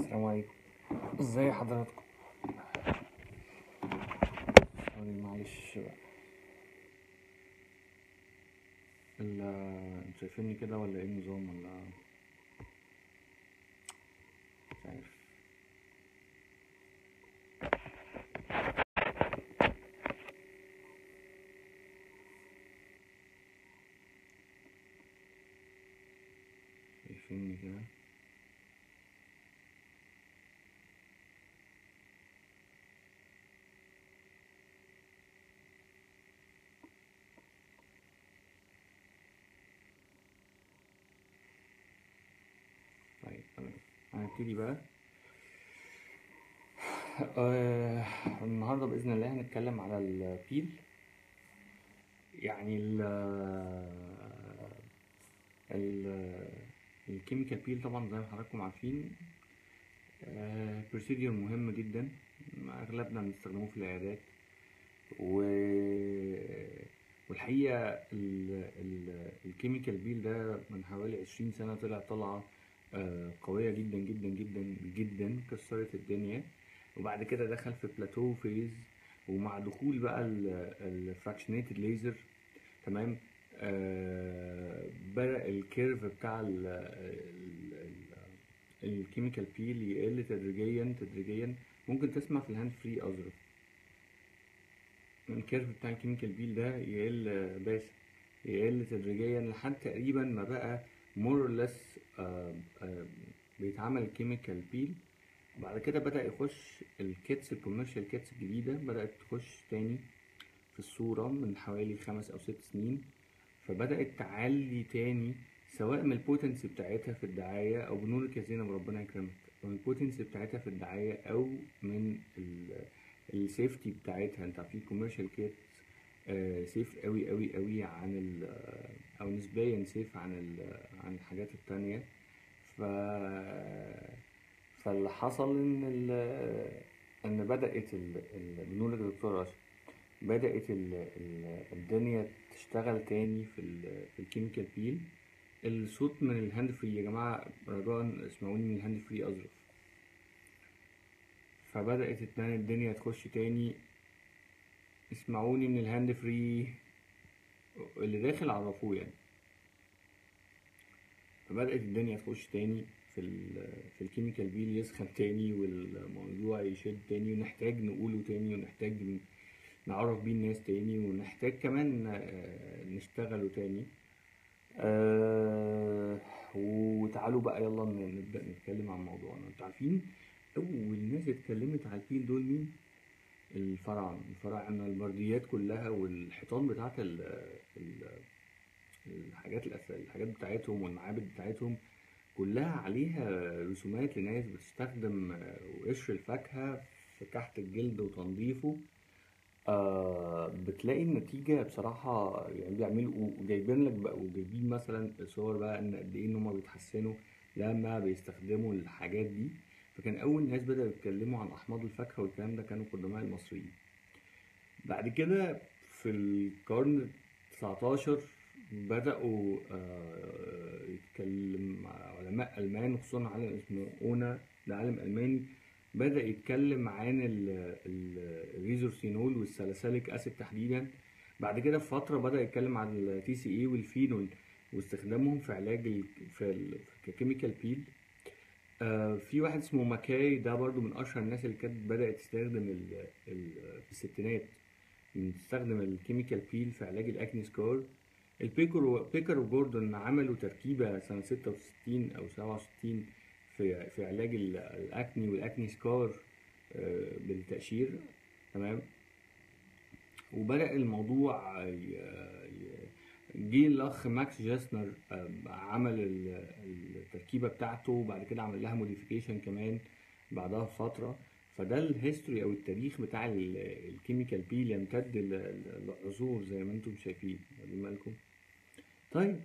السلام عليكم. ازاي حضراتكم؟ معلش بقى. انتوا شايفيني كده ولا ايه النظام ولا مش عارف. شايفيني كده؟ طيب تمام، هنبتدي بقى. النهارده بإذن الله هنتكلم على البيل. يعني ال الكيميكال بيل طبعا زي ما حضراتكم عارفين بروسيدير مهم جدا، اغلبنا بنستخدمه في العيادات. والحقيقة الكيميكال بيل ده من حوالي 20 سنة طلعة قوية جدا جدا جدا جدا، كسرت الدنيا. وبعد كده دخل في بلاتو فيز، ومع دخول بقى الفراكشنيتد ليزر، تمام، بدأ الكيرف بتاع الكيميكال بيل يقل تدريجيا تدريجيا. ممكن تسمع في الهاند فري أظرف الكيرف بتاع الكيميكال بيل ده يقل باشا، يقل تدريجيا لحد تقريبا ما بقى مور لس بيتعمل كيميكال بيل. بعد كده بدأ يخش الكيتس، الكوميرشال كيتس الجديدة بدأت تخش تاني في الصورة من حوالي 5 أو 6 سنين. فبدأت تعلي تاني، سواء من البوتنسي بتاعتها في الدعاية أو بنورك يا زينب ربنا يكرمك، من البوتنسي بتاعتها في الدعاية أو من السيفتي بتاعتها. انت عارفين كوميرشال كيت سيف قوي قوي قوي عن او نسبيا سيف عن الحاجات التانية. ف فاللي حصل ان بدأت بنقول للدكتور اشرف، بدأت الدنيا تشتغل تاني في الكيميكال بيل. الصوت من الهاند فري يا جماعة، رجاء اسمعوني من الهاند فري أظرف. فبدأت الدنيا تخش تاني، اسمعوني من الهاند فري، اللي داخل عرفوه يعني. فبدأت الدنيا تخش تاني في الكيميكال بيل، يسخن تاني والموضوع يشد تاني، ونحتاج نقوله تاني، ونحتاج نعرف بيه الناس تاني، ونحتاج كمان نشتغله تاني. وتعالوا بقى يلا نبدأ نتكلم عن موضوعنا. انتوا عارفين أول ناس اتكلمت على البيل دول مين؟ الفراعنة، البرديات كلها، والحيطان بتاعت الحاجات بتاعتهم والمعابد بتاعتهم كلها عليها رسومات لناس بتستخدم قشر الفاكهة في كحت الجلد وتنظيفه. بتلاقي النتيجة بصراحة، يعني بيعملوا وجايبين لك بقى، وجايبين مثلا صور بقى ان قد ايه ان هما بيتحسنوا لما بيستخدموا الحاجات دي. فكان أول ناس بدأوا يتكلموا عن أحماض الفاكهة والكلام ده كانوا قدماء المصريين. بعد كده في القرن 19 بدأوا يتكلم علماء ألمان، خصوصا عالم اسمه أونا، ده عالم ألماني، بدأ يتكلم عن الريزورسينول والساليسيليك أسيد تحديدا. بعد كده في فترة بدأ يتكلم عن التي سي اي والفينول واستخدامهم في علاج ككيميكال بيل. في واحد اسمه ماكاي، ده برضو من أشهر الناس اللي كانت بدأت تستخدم في الستينات بنستخدم الكيميكال بيل في علاج الاكني سكار. بيكر وجوردون عملوا تركيبة سنة 66 أو 67 في علاج الأكني والأكني سكار بالتقشير، تمام. وبدأ الموضوع جه الأخ ماكس جاسنر عمل التركيبة بتاعته، وبعد كده عمل لها موديفيكيشن كمان بعدها بفترة. فده الهيستوري او التاريخ بتاع الكيميكال بيل، يمتد للعصور زي ما انتم شايفين. واخدين بالكم؟ طيب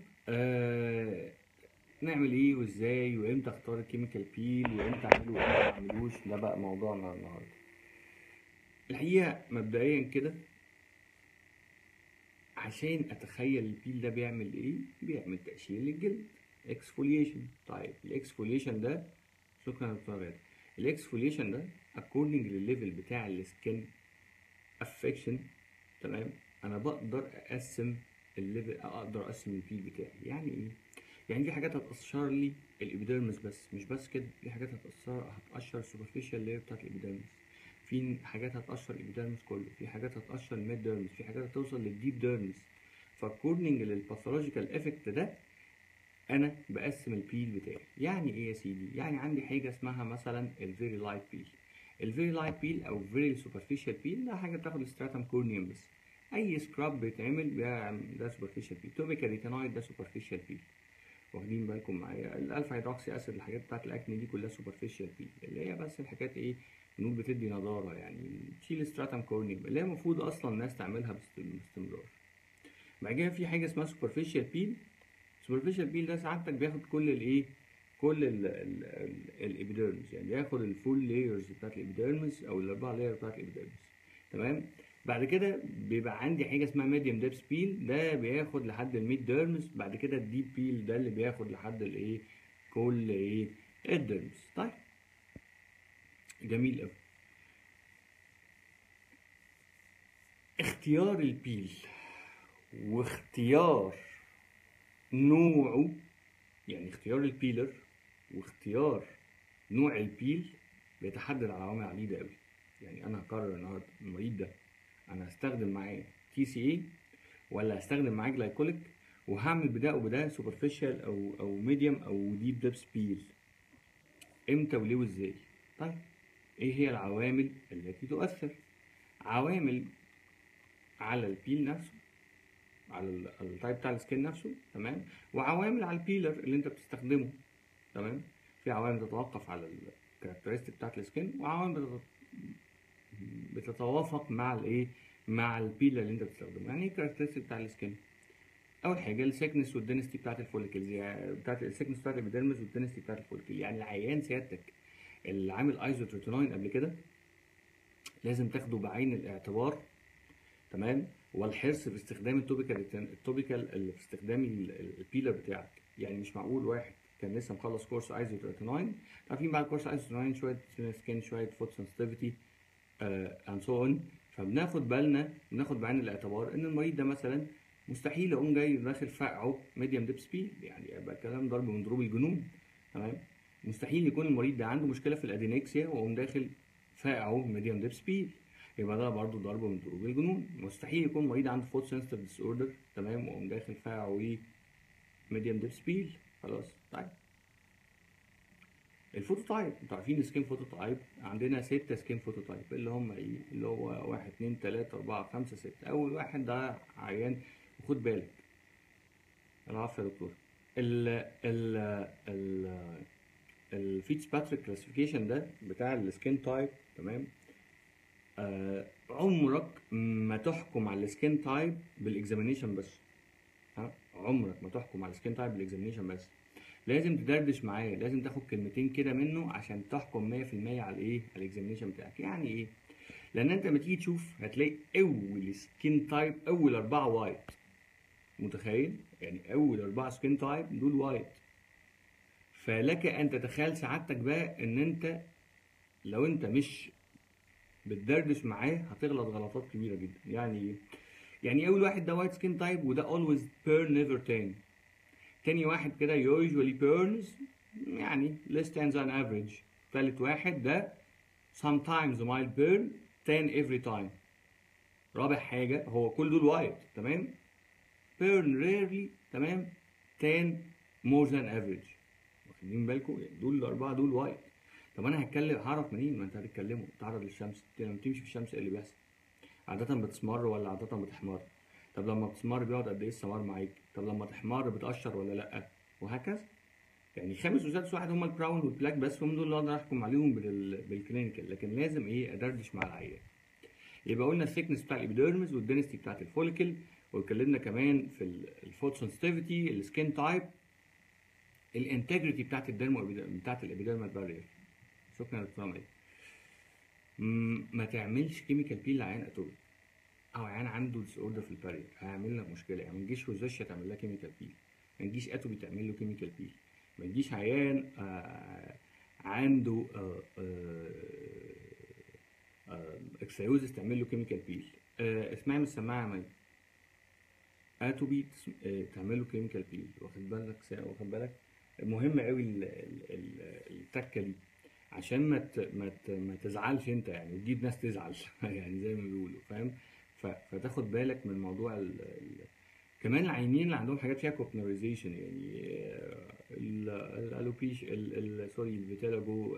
نعمل ايه وازاي وامتى اختار الكيميكال بيل وامتى اعمله وامتى ما اعملوش؟ ده بقى موضوعنا النهارده. الحقيقه مبدئيا كده، عشان اتخيل البيل ده بيعمل ايه، بيعمل تقشير للجلد، اكسفوليشن. طيب الاكسفوليشن ده، شكرا يا دكتور غالي، الاكسفوليشن ده according للليفل بتاع السكين افكشن، تمام. انا بقدر اقسم الليفل، اقدر اقسم البيل بتاعي. يعني ايه؟ يعني في حاجات هتقشر لي الابيديرمس بس، مش بس كده، في حاجات هتقشر السوبرفيشال لاير بتاعت الابيديرمس، في حاجات هتقشر الابيديرمس كله، في حاجات هتقشر الميد ديرمس، في حاجات هتوصل للديب ديرمس. فاكوردنج للباثولوجيكال افكت ده انا بقسم البيل بتاعي. يعني ايه يا سيدي؟ يعني عندي حاجه اسمها مثلا الفيري لايت بيل. الفيري لايت بيل او فيري سوبرفيشال بيل ده حاجه بتاخد الستراتم كورنيوم بس. اي سكراب بيتعمل ده سوبرفيشال بيل. توبيكال ريتينويد ده سوبرفيشال بيل. واخدين بالكم معايا؟ الالفا هيدروكسي اسيد، الحاجات بتاعت الاكني دي كلها سوبرفيشال بيل، اللي هي بس الحاجات ايه، بنقول بتدي نضاره، يعني تشيل ستراتم كورنيوم، اللي هي المفروض اصلا الناس تعملها باستمرار. بعد كده في حاجه اسمها سوبرفيشال بيل. سوبرفيشال بيل ده سعادتك بياخد كل الايه، كل الابيديرمس، يعني بياخد الفول لايرز بتاعت الابيديرمس او الاربع لاير بتاعت الابيديرمس، تمام. بعد كده بيبقى عندي حاجه اسمها ميديوم ديبس بيل، ده بياخد لحد الميد ديرمس. بعد كده الديب بيل ده اللي بياخد لحد الايه، كل ايه، الديرمس. طيب جميل قوي. اختيار البيل واختيار نوعه، يعني اختيار البيلر واختيار نوع البيل بيتحدد على عوامل عديده قوي. يعني انا هقرر النهارده المريض ده انا هستخدم معاه تي سي اي ولا هستخدم معاه جلايكوليك، وهعمل بده وبده سوبرفيشال او ميديوم او ديب ديبس بيل، امتى وليه وازاي. طيب ايه هي العوامل التي تؤثر؟ عوامل على البيل نفسه، على التايب بتاع السكين نفسه، تمام، وعوامل على البيلر اللي انت بتستخدمه، تمام. في عوامل تتوقف على الكاركترستيك بتاعت السكين، وعوامل بتتوافق مع الايه، مع البيلر اللي انت بتستخدمه. يعني ايه الكاركترستيك بتاع السكين؟ اول حاجه السيكنس والدنستي بتاعت الفوليكلز، يعني بتاعت السيكنس بتاعت الابيديرمس والدنستي بتاعت الفوليكل. يعني العيان سيادتك اللي عامل ايزوتروتينوين قبل كده لازم تاخده بعين الاعتبار، تمام. والحرص في استخدام التوبيكال اللي في استخدام البيلر بتاعك. يعني مش معقول واحد كان لسه مخلص كورس ايزوتروتينوين، عارفين بعد كورس ايزوتروتينوين شويه سكين، شويه فوت سنسيتيفيتي اند سو اون، فبناخد بالنا، بناخد بعين الاعتبار ان المريض ده مثلا مستحيل اقوم جاي داخل فقعه ميديوم ديب سبيد، يعني يبقى الكلام ضرب من ضروب الجنون، تمام. مستحيل يكون المريض ده عنده مشكله في الادينكسيا واقوم داخل فقعه ميديوم ديب سبيد، يبقى ده برضه ضرب من ضروب الجنون. مستحيل يكون مريض عنده فوت سنسيتيف ديس اوردر، تمام، واقوم داخل فقعه ايه، ميديوم ديب سبيد. خلاص. طيب الفوتوتايب، انتوا عارفين السكين فوتوتايب عندنا 6 سكين فوتوتايب، اللي هم ايه، اللي هو 1 2 3 4 5 6. اول واحد ده عيان، وخد بالك، العفو يا دكتور، ال ال ال الفيتسباتريك كلاسيفيكيشن ده بتاع السكين تايب، تمام. عمرك ما تحكم على السكين تايب بالاكزامينيشن بس. ها، عمرك ما تحكم على السكين تايب بالاكزامينيشن بس، لازم تدردش معاه، لازم تاخد كلمتين كده منه عشان تحكم 100% على الايه، على الاكزامينيشن بتاعك. يعني ايه؟ لان انت لما تيجي تشوف هتلاقي اول سكين تايب اول 4 وايت، متخيل؟ يعني اول 4 سكين تايب دول وايت. فلك ان تتخيل سعادتك بقى ان انت لو انت مش بتدردش معاه هتغلط غلطات كبيره جدا. يعني ايه؟ يعني اول واحد ده وايت سكين تايب وده always burn never tan. تاني واحد كده usually burns يعني less than than average. تالت واحد ده sometimes mild burn tan every time. رابع حاجة هو كل دول وايت، تمام، burn rarely، تمام، tan more than average. واخدين بالكم؟ يعني دول الأربعة دول وايت. طب أنا هتكلم، هعرف منين؟ ما أنت هتتكلموا، تعرض للشمس، لما تمشي في الشمس إيه اللي بيحصل؟ عادة بتسمر ولا عادة بتحمر؟ طب لما بتسمر بيقعد قد إيه السمار معاك؟ طب لما تحمر بتقشر ولا لأ؟ وهكذا. يعني خامس وسادس واحد هما البراون والبلاك بس، هم دول اللي اقدر احكم عليهم بالكلينيكال، لكن لازم ايه، ادردش مع العيان. يبقى قلنا الثيكنس بتاع الابيديرمس والدنستي بتاعت الفوليكل، واتكلمنا كمان في الفوت سنسيتيفيتي، السكين تايب، الانتجريتي بتاعت بتاعت الابيديرمال بارير. شكرا يا دكتور مي. ما تعملش كيميكال بيل لعيان اتوبي او عيان عنده ديس اوردر في البارير، هيعمل لك مشكله. يعني ما تجيش روزاشيا تعمل لها كيميكال بيل، ما تجيش اتوبي تعمل له كيميكال بيل، ما تجيش عيان عنده اكسيوزس تعمل له كيميكال بيل. اسمعي من السماعه يا مي. اتوبي تعمل له كيميكال بيل، واخد بالك مهم قوي التكه دي، عشان ما تزعلش انت يعني وتجيب ناس تزعل يعني زي ما بيقولوا، فاهم؟ فتاخد بالك من موضوع كمان العينين اللي عندهم حاجات فيها كوبنريزيشن، يعني الالوبيش سوري الفيتيلاجو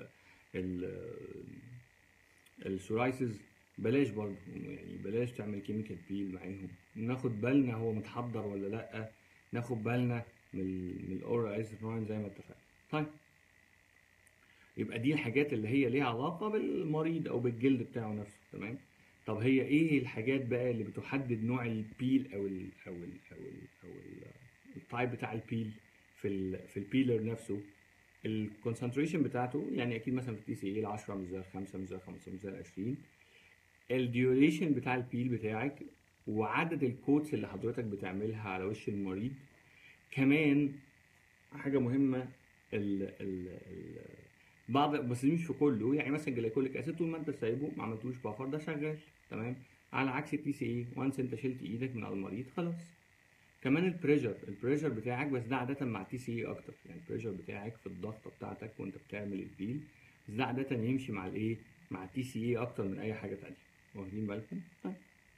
السورايسز، بلاش برضه يعني بلاش تعمل كيميكال بيل معاهم. ناخد بالنا هو متحضر ولا لا، ناخد بالنا من الاورال ايزوبرين زي ما اتفقنا. طيب يبقى دي الحاجات اللي هي ليها علاقه بالمريض او بالجلد بتاعه نفسه، تمام؟ طب هي ايه الحاجات بقى اللي بتحدد نوع البيل او التايب بتاع البيل في البيلر نفسه؟ الكونسنتريشن بتاعته، يعني اكيد مثلا في التي سي اي ال 10 مش زي ال 5 مش زي ال 5 مش زي ال 20. الديوريشن بتاع البيل بتاعك، وعدد الكوتس اللي حضرتك بتعملها على وش المريض. كمان حاجه مهمه ال ال ال بعض، بس مش في كله، يعني مثلا جلايكوليك اسيد طول ما انت سايبه ما عملتوش بافر ده شغال تمام، على عكس التي سي اي وانس انت شلت ايدك من على المريض خلاص. كمان البريشر بتاعك، بس ده عاده مع التي سي اي اكتر، يعني البريشر بتاعك في الضغطه بتاعتك وانت بتعمل البيل، بس ده عاده يمشي مع الايه، مع التي سي اي اكتر من اي حاجه تانيه، واخدين بالكم؟ طيب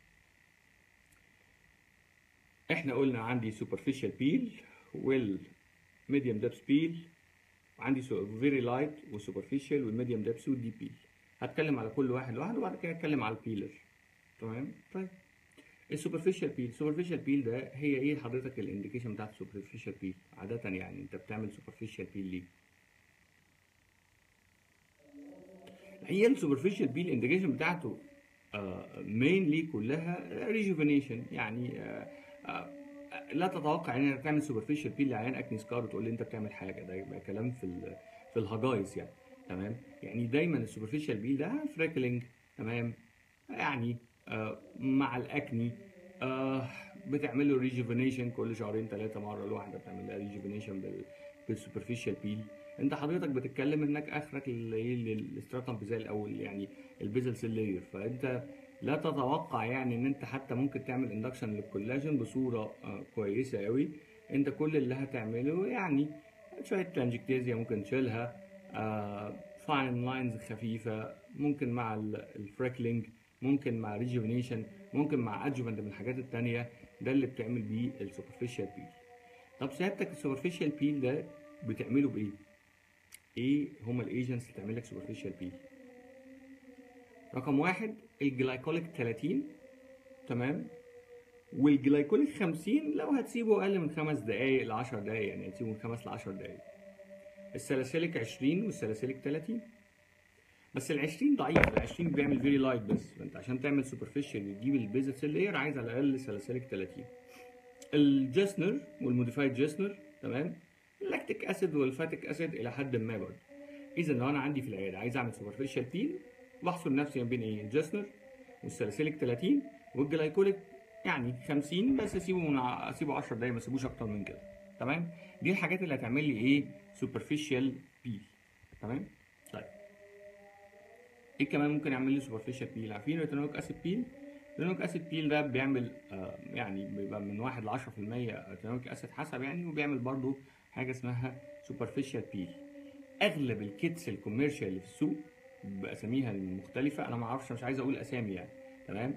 احنا قلنا عندي سوبرفيشال بيل والميديوم ديبس بيل، وعندي فيري لايت وسوبرفيشال والميديوم ديبس والديب بيل. هتكلم على كل واحد لوحده وبعد كده هتكلم على البيلر، تمام؟ طيب السوبرفيشال بيل ده هي ايه حضرتك الانديكيشن بتاعت السوبرفيشال بيل عاده؟ يعني انت بتعمل سوبرفيشال بيل ليه؟ هي السوبرفيشال بيل الانديكيشن بتاعته مينلي كلها ريجوفينيشن، يعني لا تتوقع انك تعمل سوبرفيشال بيل لعيان اكني سكار وتقول لي انت بتعمل حاجه، ده يبقى كلام في الهجايز يعني، تمام؟ يعني دايما السوبرفيشال بيل ده فريكلينج، تمام؟ يعني مع الاكني بتعمل له ريجوفينيشن كل شهرين ثلاثه، مره الواحده بتعمل لها ريجوفينيشن بالسوبرفيشال بيل. انت حضرتك بتتكلم انك اخرك الاستراتم زي الاول، يعني البيزل سيل لاير، فانت لا تتوقع يعني ان انت حتى ممكن تعمل اندكشن للكولاجين بصوره كويسه قوي. انت كل اللي هتعمله يعني شويه تانجكتيزيا ممكن تشيلها، فاين لاينز خفيفه، ممكن مع الفريكلينج، ممكن مع ريجوفينيشن، ممكن مع ادجوفنت من الحاجات التانية. ده اللي بتعمل بيه السوبرفيشال بيل. طب سيادتك السوبرفيشال بيل ده بتعمله بايه؟ ايه هما الايجنتس اللي تعمل لك سوبرفيشال بيل؟ رقم واحد الجلايكوليك 30، تمام؟ والجلايكوليك 50 لو هتسيبه اقل من 5 دقايق ل 10 دقايق، يعني هتسيبه من 5 ل 10 دقايق. السلاسيليك 20 والسلاسيليك 30، بس ال 20 ضعيف، ال 20 بيعمل فيري لايت بس، فانت عشان تعمل سوبرفيشال وتجيب البيزل سيل لاير عايز على الاقل سلاسيليك 30. الجسنر والموديفايد جسنر، تمام؟ اللاكتيك اسيد والفاتيك اسيد الى حد ما برضه. اذا لو انا عندي في العياده عايز اعمل سوبرفيشال بيل، بحصر نفسي ما بين ايه؟ الجسنر والسلاسيليك 30 والجلايكوليك يعني 50، بس اسيبه 10 دقايق، ما اسيبوش اكتر من كده، تمام؟ دي الحاجات اللي هتعمل لي ايه؟ سوبرفيشال بيل، تمام؟ طيب ايه كمان ممكن يعمل لي سوبرفيشال بيل؟ عارفين ريتينويك اسيد بيل؟ ريتينويك اسيد بيل ده بيعمل يعني بيبقى من 1 ل 10% ريتينويك اسيد حسب يعني، وبيعمل برضو حاجه اسمها سوبرفيشال بيل. اغلب الكيتس الكوميرشال اللي في السوق باساميها المختلفه، انا ما اعرفش، مش عايز اقول اسامي يعني، تمام؟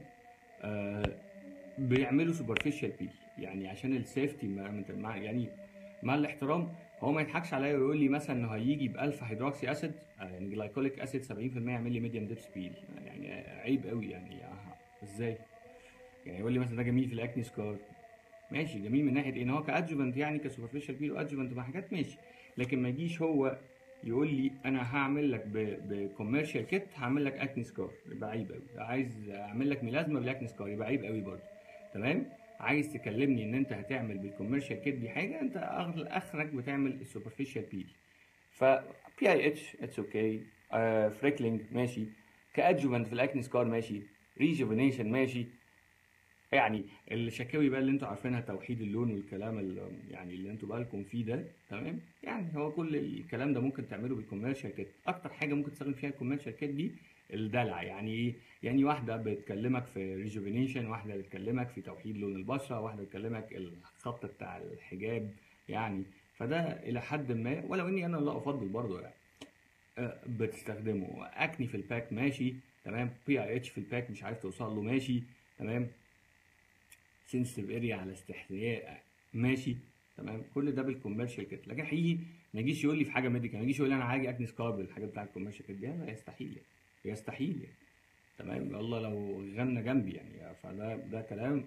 بيعملوا سوبرفيشال بيل، يعني عشان السيفتي يعني مع الاحترام، هو ما يضحكش عليا ويقول لي مثلا انه هيجي ب 1000 هيدروكسي اسيد يعني جلايكوليك اسيد 70% يعمل لي ميديوم ديبس بيل، يعني عيب قوي يعني ازاي؟ يعني يقول لي مثلا ده جميل في الاكني سكار، ماشي جميل من ناحيه ان هو كادجوفنت يعني كسوبرفيشال بيل وادجوفنت مع حاجات ماشي، لكن ما يجيش هو يقول لي انا هعمل لك بكوميرشال كيت هعمل لك اكني سكار، يبقى عيب قوي. عايز اعمل لك ميلازما بالاكني سكار، يبقى عيب قوي برضه، تمام؟ عايز تكلمني ان انت هتعمل بالكوميرشال كيت دي حاجه، انت اخرك بتعمل السوبرفيشال بيل. ف بي اي اتش اتس اوكي، فريكلينج ماشي، كادجوفنت في الاكني سكار ماشي، ريجوفينيشن ماشي، يعني الشكاوي بقى اللي انتوا عارفينها، توحيد اللون والكلام اللي يعني اللي انتوا بقى لكم فيه ده، تمام؟ يعني هو كل الكلام ده ممكن تعمله بالكوميرشال كيت. اكتر حاجه ممكن تستخدم فيها الكوميرشال كيت دي الدلع. يعني ايه؟ يعني واحده بتكلمك في ريجوفينيشن، واحده بتكلمك في توحيد لون البشره، واحده بتكلمك الخط بتاع الحجاب يعني. فده الى حد ما، ولو اني انا لا افضل برضه يعني بتستخدمه. اكني في الباك ماشي، تمام. بي اي اتش في الباك مش عارف توصل له، ماشي، تمام. سنسيتيف اريا على استحياء، ماشي، تمام. كل ده بالكوميرشال كيت. لكن حقيقي ما يجيش يقول لي في حاجه ميديكال، ما يجيش يقول لي انا عاجي اكني سكارب الحاجات بتاعت الكوميرشال كيت دي، لا يستحيل يعني. يستحيل يعني، تمام. الله لو غنى جنبي يعني. فده كلام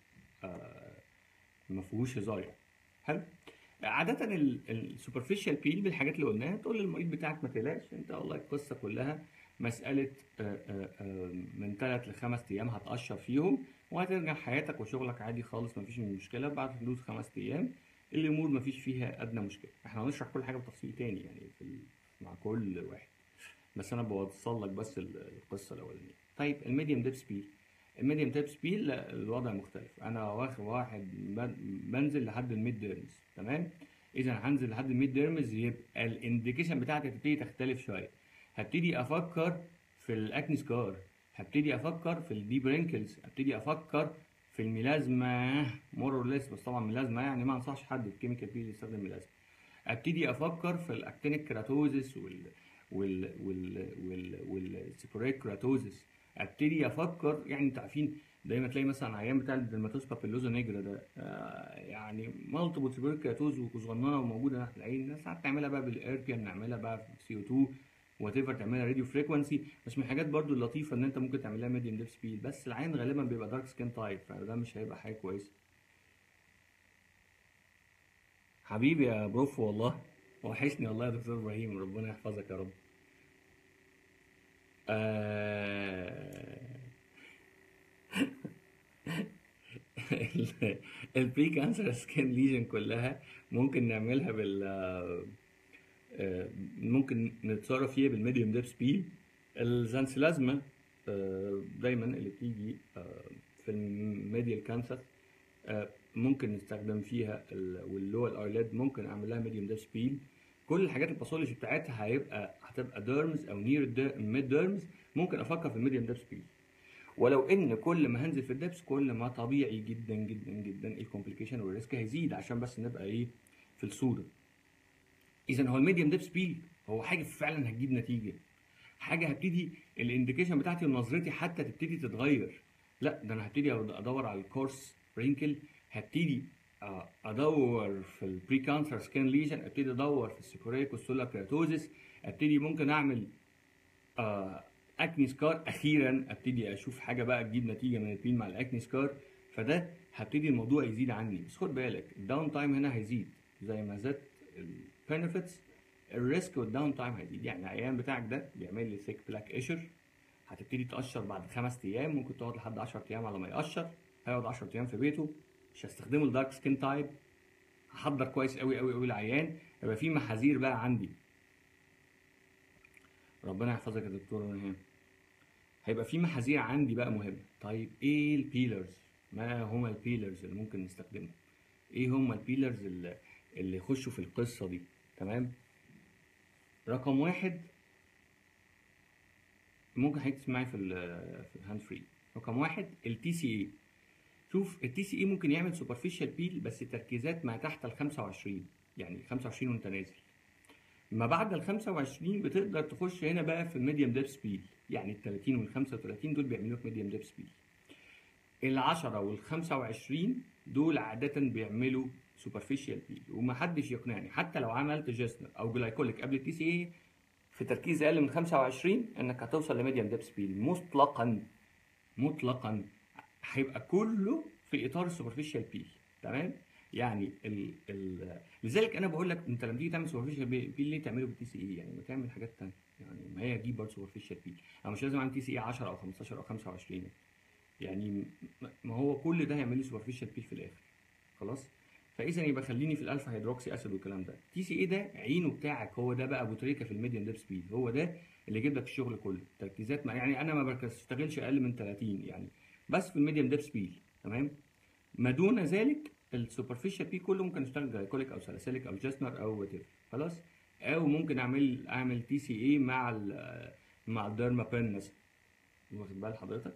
ما فيهوش هزار يعني. حلو. عادة السوبرفيشال بيل بالحاجات اللي قلناها تقول للمريض بتاعك ما تقلقش انت، والله القصة كلها مسألة من 3 ل 5 أيام هتقشر فيهم وهترجع حياتك وشغلك عادي خالص، مفيش مشكلة. بعد حدود 5 أيام الأمور مفيش فيها أدنى مشكلة. احنا هنشرح كل حاجة بتفصيل تاني يعني مع كل واحد، بس أنا بوصل لك بس القصة الأولانية. طيب الميديم ديب سبيل. الميديم تيب سبيد لا، الوضع مختلف. انا واخد واحد بنزل لحد الميد ديرمز، تمام. اذا هنزل لحد الميد ديرمز يبقى الانديكيشن بتاعتي هتبتدي تختلف شويه. هبتدي افكر في الاكني سكار، هبتدي افكر في الديب رينكلز، هبتدي افكر في الميلازما مور اور ليس. بس طبعا ميلازما يعني ما انصحش حد بكيميكال بيل يستخدم ميلازما. ابتدي افكر في الاكتينيك كراتوزس والسيبوريك كراتوزس. ابتدي افكر، يعني انتوا عارفين دايما تلاقي مثلا عيان بتاع الدرماتوس بابيلوزا نيجرا ده يعني مالتيبل سيبوريك كراتوز وصغننه وموجوده تحت العين. ساعات نعملها بقى بالاربيان، نعملها بقى في سي او 2 وات ايفر، تعملها راديو فريكونسي. بس من الحاجات برضو اللطيفه ان انت ممكن تعملها ميديم ديب سبيد، بس العين غالبا بيبقى دارك سكين تايب، فده مش هيبقى حاجه كويسه. حبيبي يا بروف والله، وحشني والله يا دكتور ابراهيم، ربنا يحفظك يا رب. آه... البري كانسر سكين ليجن كلها ممكن نعملها بال ممكن نتصرف فيها بالميديوم ديب سبيد. الزانسلازما دايما اللي بتيجي في الميديال كانسر ممكن نستخدم فيها واللي هو الايليد ممكن اعمل لها ميديوم ديب سبيد. كل الحاجات الباثولوجي بتاعتها هتبقى ديرمز او نير ميد ديرمز، ممكن افكر في الميديوم ديب سبيد. ولو ان كل ما هنزل في الدبس كل ما طبيعي جدا جدا جدا الكومبليكيشن والريسك هيزيد، عشان بس نبقى ايه في الصوره. اذا هو الميديوم ديب سبيد هو حاجه فعلا هتجيب نتيجه، حاجه هبتدي الانديكيشن بتاعتي ونظرتي حتى تبتدي تتغير. لا ده انا هبتدي ادور على الكورس رينكل، هبتدي ادور في البري كانسر سكان ليجن، ابتدي ادور في السيكوريك والسولا كراتوزيس، ابتدي ممكن اعمل اكني سكار. اخيرا ابتدي اشوف حاجه بقى تجيب نتيجه من البين مع الاكني سكار. فده هبتدي الموضوع يزيد عني. بس خد بالك الداون تايم هنا هيزيد زي ما زاد البنفيتس، الريسك والداون تايم هيزيد. يعني العيان بتاعك ده بيعمل لي ثيك بلاك ايشر، هتبتدي تقشر بعد 5 ايام، ممكن تقعد لحد 10 ايام على ما يقشر. هيقعد 10 ايام في بيته، مش هستخدمه الدارك سكين تايب. هحضر كويس قوي قوي قوي العيان. يبقى في محاذير بقى عندي. ربنا يحفظك يا دكتور ريهام. هيبقى في محاذير عندي بقى مهمه. طيب ايه البيلرز؟ ما هما البيلرز اللي ممكن نستخدمهم؟ ايه هما البيلرز اللي يخشوا في القصه دي؟ تمام. رقم واحد، ممكن حضرتك تسمعي في الهاند فري. رقم واحد التي سي اي. شوف التي سي اي ممكن يعمل سوبرفيشال بيل بس تركيزات ما تحت ال 25، يعني 25 وانت نازل. ما بعد ال 25 بتقدر تخش هنا بقى في الميديوم ديب سبيد، يعني ال 30 وال 35 دول بيعملوا لك ميديوم ديب سبيد. ال 10 وال 25 دول عادة بيعملوا سوبرفيشال بيل، ومحدش يقنعني حتى لو عملت جيسنر او جلايكوليك قبل التي سي اي في تركيز اقل من 25 انك هتوصل لميديوم ديب سبيد مطلقا. مطلقا هيبقى كله في اطار السوبرفيشال بيل، تمام. يعني لذلك انا بقول لك انت لما تيجي تعمل سوبرفيشال بيل ليه تعمله بالتي سي اي؟ يعني ما تعمل حاجات ثانيه، يعني ما هي دي برضه سوبرفيشال بيل. انا مش لازم اعمل تي سي اي 10 او 15 او 25 يعني. ما هو كل ده هيعمل لي سوبرفيشال بيل في الاخر، خلاص. فاذا يبقى خليني في الالفا هيدروكسي اسيد والكلام ده. تي سي اي ده عينه بتاعك، هو ده بقى ابو تريكه في الميديان ديب سبيد، هو ده اللي يجيب لك الشغل كله. تركيزات ما يعني انا ما بشتغلش اقل من 30 يعني، بس في الميديان ديب سبيد، تمام. ما دون ذلك السوبرفيشال بي كله ممكن اشتغل جلايكوليك او ساليسيليك او جاسنر او وات خلاص. او ممكن اعمل تي سي اي مع الديرما بين مثلا، واخد بال حضرتك؟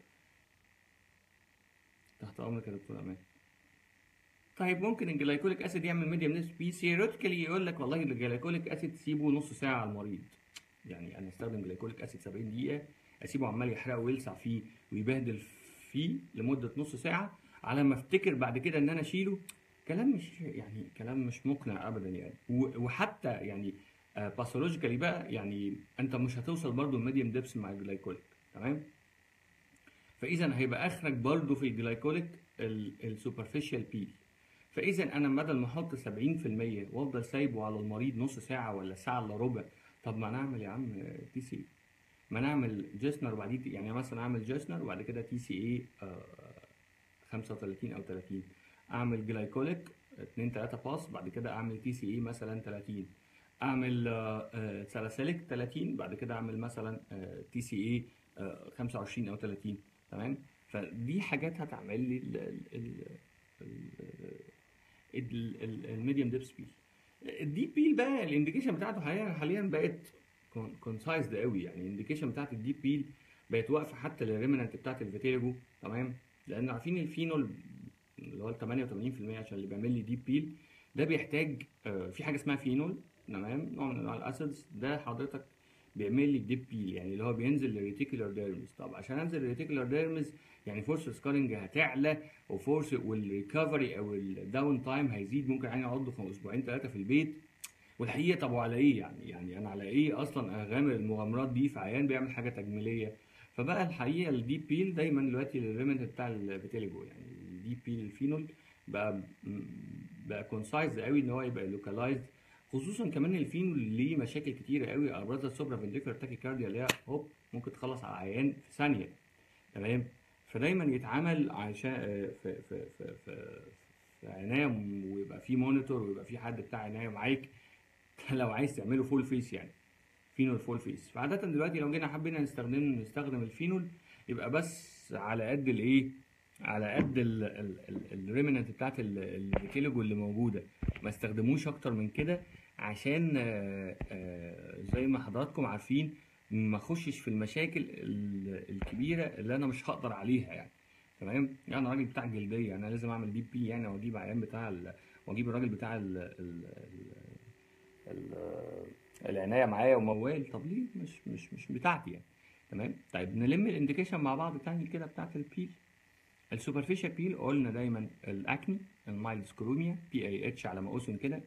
تحت امرك يا دكتور امان. طيب ممكن الجلايكوليك اسيد يعمل ميديم نسبة بي، ثيوريتيكالي يقول لك والله الجلايكوليك اسيد تسيبه نص ساعه على المريض. يعني انا استخدم جلايكوليك اسيد 70 دقيقه، اسيبه عمال يحرقه ويلسع فيه ويبهدل فيه لمده نص ساعه على ما افتكر بعد كده ان انا اشيله. كلام مش مقنع ابدا يعني. وحتى يعني باثولوجيكالي بقى يعني انت مش هتوصل برضو الميديم ديبس مع الجلايكوليك. تمام. فاذا هيبقى اخرك برضو في الجلايكوليك السوبرفيشال بي. فاذا انا بدل ما احط 70% وافضل سايبه على المريض نص ساعه ولا ساعه الا ربع، طب ما نعمل يا عم تي سي، ما نعمل جيسنر وبعدين يعني مثلا اعمل جيسنر وبعد كده تي سي اي 35 او 30، اعمل جلايكوليك 2 3 باس، بعد كده اعمل تي سي اي مثلا 30، اعمل ساليسيليك 30، بعد كده اعمل مثلا تي سي اي 25 او 30. تمام. فدي حاجات هتعمل لي الميديوم ديب سبيل. الديب بيل بقى الانديكيشن بتاعته حاليا بقت كونسايزد قوي. يعني الانديكيشن بتاعت الديب بيل بقت واقفه حتى للريمننت بتاعت الفيتيريجو. تمام. لان عارفين الفينول اللي هو 88% عشان اللي بيعمل لي ديب بيل ده بيحتاج في حاجه اسمها فينول. تمام. نوع من انواع الاسيدز ده حضرتك بيعمل لي الديب بيل، يعني اللي هو بينزل للريتيكولار ديرمز. طب عشان انزل للريتيكولار ديرمز يعني فورس سكارنج هتعلى وفورس والريكفري او الداون تايم هيزيد، ممكن يعني اقعد اسبوعين 3 في البيت. والحقيقه طب وعلى ايه يعني انا على ايه اصلا اغامر المغامرات دي في عيان بيعمل حاجه تجميليه؟ فبقى الحقيقه الديب بيل دايما دلوقتي الريمنت بتاع الفيتيليجو، يعني الديب بيل الفينول بقى كونسايز قوي ان هو يبقى لوكالايزد. خصوصا كمان الفينول ليه مشاكل كتيره قوي، ابرزها السوبرا فينديكولار تاكيكارديا اللي هي هوب ممكن تخلص على عيان في ثانيه. تمام. فدايما يتعمل عشان في عنايه، ويبقى في مونيتور ويبقى في حد بتاع عنايه معاك لو عايز تعمله فول فيس يعني فينول فول فيس. فعاده دلوقتي لو جينا حبينا نستخدم الفينول يبقى بس على قد الايه، على قد الريمننت بتاعت الفيتيليجو اللي موجوده، ما استخدموش اكتر من كده عشان زي ما حضراتكم عارفين ما اخشش في المشاكل الكبيره اللي انا مش هقدر عليها يعني. تمام. يعني انا راجل بتاع جلديه، انا لازم اعمل دي بي يعني، واجيب عيان بتاع واجيب الراجل بتاع ال العنايه معايا وموال. طب ليه؟ مش بتاعتي يعني. تمام. طيب نلم الانديكيشن مع بعض تاني كده بتاعت البيل. السوبرفيشال بيل قلنا دايما الاكني، المايلد سكروميا بي اي اتش على ما اسم كده.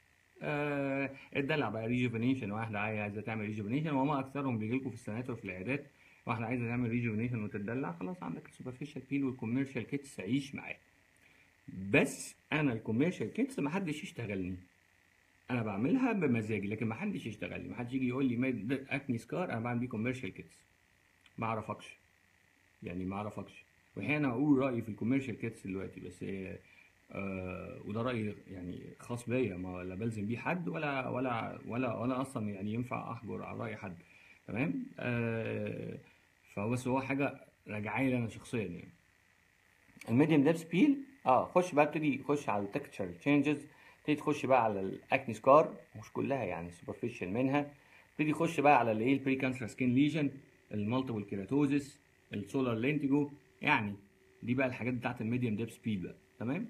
اتدلع بقى ريجوفينيشن، واحده عايزه تعمل ريجوفينيشن وما اكثرهم بيجي لكم في السناتر في العيادات، واحده عايزه تعمل ريجوفينيشن وتتدلع، خلاص عندك السوبرفيشال بيل والكوميرشال كيتس عيش معاه. بس انا الكوميرشال كيتس ما حدش يشتغلني، انا بعملها بمزاجي لكن ما حدش يشتغلني، ما حدش يجي يقول لي ده اكني سكار انا بعمل بيه كوميرشال كيتس. ما اعرفكش يعني، ما اعرفكش. واحيانا اقول رايي في الكوميرشال كيتس دلوقتي بس وده راي يعني خاص بيا، ما لا بلزم بيه حد ولا اصلا يعني ينفع احجر على راي حد. تمام. فبس هو حاجه راجعه لي انا شخصيا يعني. الميديم ديب سبيل خش بقى، ابتدي خش على التكتشر تشينجز، ابتدي تخش بقى على الاكني سكار، مش كلها يعني سوبرفيشال منها. ابتدي تخش بقى على الايه البري كانسر سكين ليجن، المالتيبل كيراتوزيس، السولار لينتيجو، يعني دي بقى الحاجات بتاعت الميديم ديب سبيد بقى. تمام.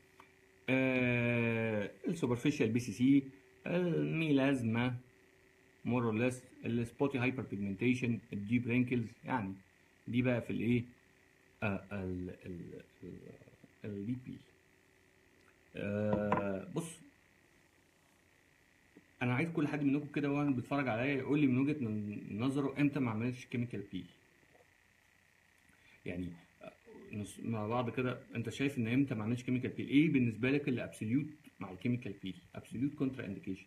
السوبرفيشال بي سي سي، الميلازما مور اور ليس، السبوتي هايبر بيجمنتيشن، الديب رينكلز، يعني دي بقى في الايه الدي بي. بص انا عايز كل حد منكم كده وهو بيتفرج عليا يقول لي من وجهة نظره امتى ما عملش كيميكال بيل. يعني مع بعض كده، انت شايف ان امتى ما عملش كيميكال بيل؟ ايه بالنسبه لك اللي ابسوليوت مع الكيميكال بيل، ابسوليوت كونترا انديكيشن؟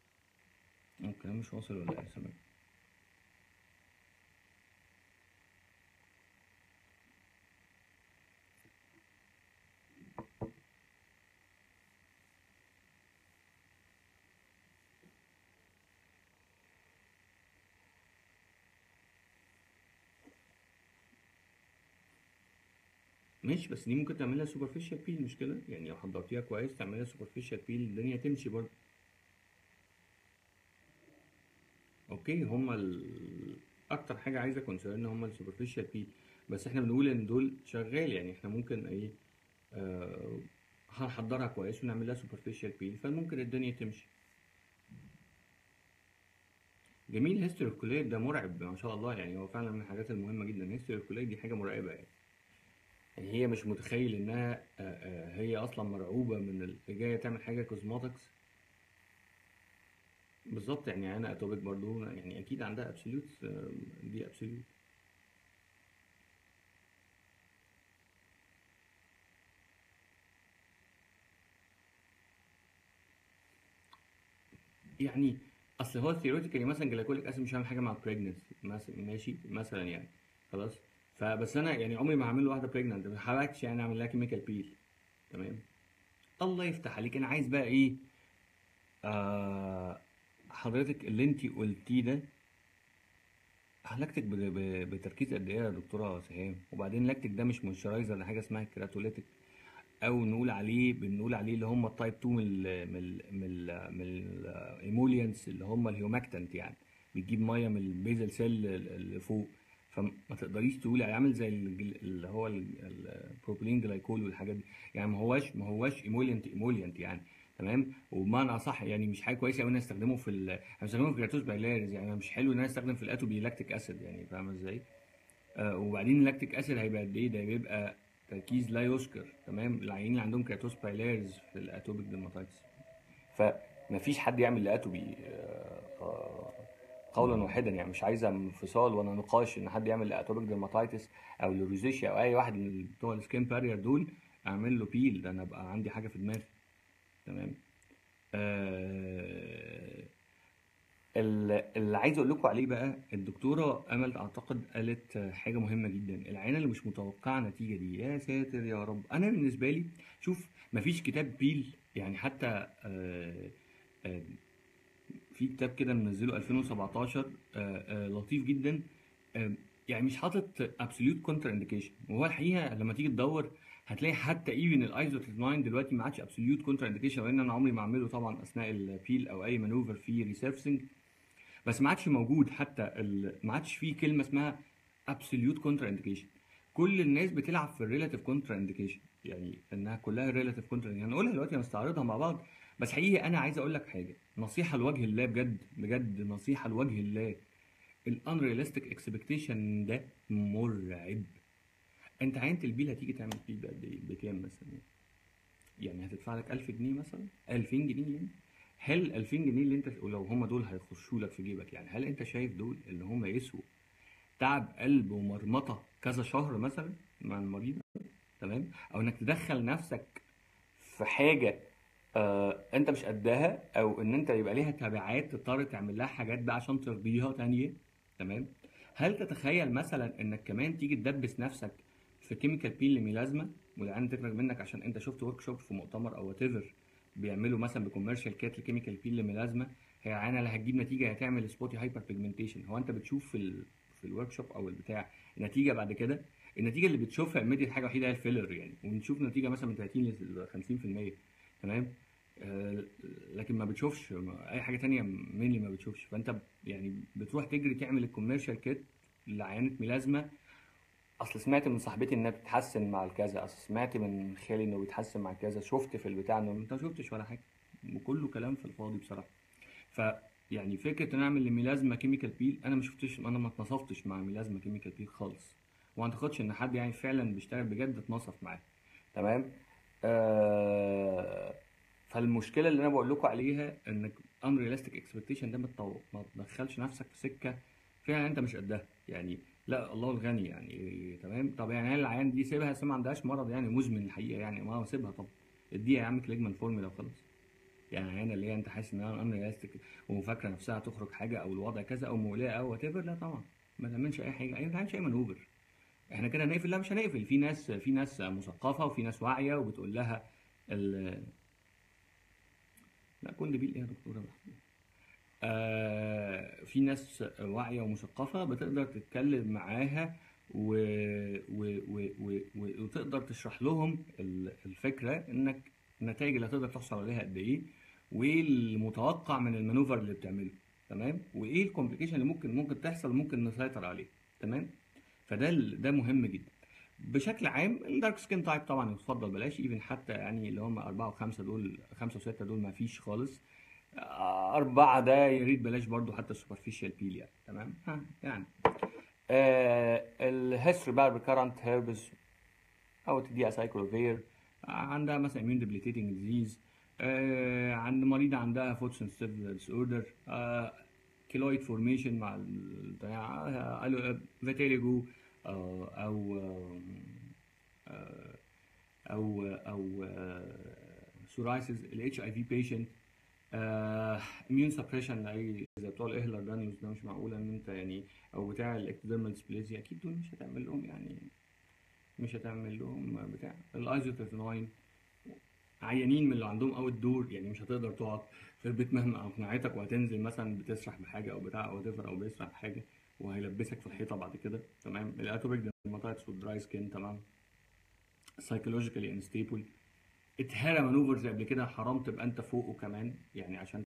الكلام مش واصل ولا ايه يا سلام؟ ماشي، بس دي ممكن تعملها سوبرفيشال بيل، مش كده؟ يعني لو حضرتيها كويس تعملها سوبرفيشال بيل الدنيا تمشي برضه. اوكي، اكتر حاجه عايزه كونسيرن هما السوبرفيشال بيل، بس احنا بنقول ان دول شغال، يعني احنا ممكن ايه، آه هنحضرها كويس ونعمل لها سوبرفيشال بيل فممكن الدنيا تمشي. جميل. هيستوري اوف كوليت ده مرعب ما شاء الله، يعني هو فعلا من الحاجات المهمه جدا. هيستوري اوف كوليت دي حاجه مرعبه يعني هي مش متخيل انها هي اصلا مرعوبه من جايه تعمل حاجه كوزماتكس. بالظبط، يعني انا اتوبيك برضو يعني اكيد عندها ابسوليوت، دي ابسوليوت. يعني اصل هو ثيوريتيكالي مثلا جلايكوليك اسيد مش هعمل حاجه مع البريجننسي مثلا، ماشي مثلا يعني، خلاص. فبس انا يعني عمري ما هعمل له واحده بريجننت، ما حاولتش يعني اعمل لها كيميكال بيل. تمام. الله يفتح عليك، انا عايز بقى ايه، آه حضرتك اللي انت قلتيه ده، لاكتيك بتركيز قد ايه يا دكتوره سهام؟ وبعدين لاكتيك ده مش مويسترايزر، ده حاجه اسمها كراتوليتيك، او بنقول عليه اللي هم التايب 2 الايمولينس اللي هم الهيوماكتنت يعني، بتجيب ميه من البيزل سيل اللي فوق. فما تقدريش تقولي عليه عامل زي اللي هو البروبيلين جلايكول والحاجات دي. يعني ما هواش ايمولينت يعني. تمام. وبمعنى اصح يعني مش حاجه كويسه قوي ان أنا استخدمه هستخدمه في جراتوس بايلاريز، يعني مش حلو ان انا استخدم في الاتوبي لاكتيك اسيد، يعني فاهمه ازاي؟ وبعدين اللاكتيك اسيد هيبقى قد ايه؟ ده بيبقى تركيز لا يذكر. تمام. العيانين اللي عندهم كراتوس بايلاريز في الاتوبيك ديرماتايتس، فمفيش حد يعمل لاتوبي قولا واحدا، يعني مش عايزه انفصال ولا نقاش ان حد يعمل لاتوبيك ديرماتايتس او لروزيشيا او اي واحد من بتوع السكين بارير دول اعمل له بيل، ده انا ابقى عندي حاجه في دماغي. تمام. آه اللي عايز اقول لكم عليه بقى، الدكتوره امل اعتقد قالت حاجه مهمه جدا، العينه اللي مش متوقعه نتيجه دي، يا ساتر يا رب. انا بالنسبه لي شوف، مفيش كتاب بيل يعني، حتى آه، في كتاب كده منزله 2017 لطيف جدا، آه، يعني مش حاطط ابسوليوت كونتر انديكيشن، وهو الحقيقه لما تيجي تدور هتلاقي حتى ايفن الايزوتريتماين دلوقتي ما عادش ابسوليوت كونتر انديكيشن، لان انا عمري ما اعمله طبعا اثناء البيل او اي مانوفر فيه ريسيرفسنج. بس ما عادش موجود حتى ما عادش فيه كلمه اسمها absolute كونترا انديكيشن. كل الناس بتلعب في الريلاتيف كونترا انديكيشن، يعني انها كلها ريلاتيف كونترا، هنقولها دلوقتي هنستعرضها مع بعض. بس حقيقي انا عايز اقول لك حاجه، نصيحه لوجه الله، بجد بجد نصيحه لوجه الله، الانريالستيك اكسبكتيشن ده مرعب. انت عينت البيل هتيجي تعمل بيل بقد ايه؟ بكام مثلا؟ يعني هتدفع لك 1000 جنيه مثلا، 2000 جنيه يعني. هل ال 2000 جنيه اللي انت، ولو هم دول هيخشوا لك في جيبك، يعني هل انت شايف دول ان هم يسووا تعب قلب ومرمطه كذا شهر مثلا مع المريض؟ تمام. او انك تدخل نفسك في حاجه انت مش قدها، او ان انت يبقى ليها تبعات تضطر تعمل لها حاجات بقى عشان ترضيها تانية. تمام. هل تتخيل مثلا انك كمان تيجي تدبس نفسك في كيميكال بيل لميلازما، والعيان تخرج منك عشان انت شفت ورك شوب في مؤتمر او وات ايفر بيعملوا مثلا بكوميرشال كات لكيميكال بيل لميلازما، هي عيانه لا هتجيب نتيجه، هتعمل سبوتي هايبر بيجمنتيشن. هو انت بتشوف في الورك شوب او البتاع نتيجه بعد كده؟ النتيجه اللي بتشوفها الميديا حاجه وحيده هي الفيلر يعني، ونشوف نتيجه مثلا من 30 ل 50%. تمام. آه لكن ما بتشوفش اي حاجه تانية، مينلي ما بتشوفش. فانت يعني بتروح تجري تعمل الكوميرشال كيت لعيانه ميلازما، اصل سمعت من صاحبتي انها بتتحسن مع الكذا، اصل سمعت من خالي انه بيتحسن مع الكذا، شفت في البتاع انه انت ما شفتش ولا حاجه، وكله كلام في الفاضي بصراحه. ف يعني فكره ان أنا اعمل لميلازما كيميكال بيل، انا ما شفتش، انا ما اتنصفتش مع ميلازما كيميكال بيل خالص، وما اعتقدش ان حد يعني فعلا بيشتغل بجد اتنصف معاه. تمام. آه فالمشكله اللي انا بقول لكم عليها انك unrealistic expectation ده ما تدخلش نفسك في سكه فعلا انت مش قدها يعني. لا الله الغني يعني. تمام. طب يعني هل العيان دي سيبها، ما عندهاش مرض يعني مزمن الحقيقه يعني، ما هو سيبها، طب اديها يا عم كليجمان فورمولا وخلاص. يعني العيانه اللي هي انت حاسس انها unrealistic وفاكره نفسها تخرج حاجه او الوضع كذا او مولاه او وات ايفر، لا طبعا ما تعملش اي حاجه، ما تعملش اي مانوفر. احنا كده نقفل؟ لا مش هنقفل، في ناس مثقفه وفي ناس واعيه وبتقول لها ال... لا كل بيل ايه يا دكتوره بقى؟ في ناس واعيه ومثقفه بتقدر تتكلم معاها وتقدر تشرح لهم الفكره انك النتائج اللي هتقدر تحصل عليها قد ايه، وايه المتوقع من المانوفر اللي بتعمله، تمام، وايه الكومبليكيشن اللي ممكن تحصل ممكن نسيطر عليه، تمام. ده مهم جدا. بشكل عام الدارك سكين تايب طبعا يفضل بلاش، ايفن حتى يعني اللي هم 4 و5 دول، 5 و6 دول ما فيش خالص. 4 ده يا ريت بلاش برضو حتى السوبرفيشال بيل يعني، تمام. ها يعني الهيستوري بقى ريكارنت هيربس او تديها سايكلوفير، عندها مثلا immune debilitating disease، عند مريضة عندها فود سنسيتيف ديس اوردر، كيلويد فورميشن مع بتاع فيتيليجو، او او سورايسيس، الاتش اي في بيشنت، اميون سبريشن اي زي بتوع الاهلر دانيوس ده، مش معقول ان انت يعني، او بتاع الاكتوديرمال ديسبليزيا، اكيد دول مش هتعمل لهم يعني، مش هتعمل لهم بتاع الايزوتريتينوين. عيانين من اللي عندهم اوت دور، يعني مش هتقدر تقعد في البيت مهما اقنعتك، وهتنزل مثلا بتسرح بحاجه او بتاع او تفر او بيسرح بحاجه وهيلبسك في الحيطه بعد كده، تمام. الاتوبيك ديرماتايتس والدراي سكين، تمام. سايكولوجيكالي انستيبل، اتهرى مانوفرز قبل كده، حرام تبقى انت فوقه كمان يعني عشان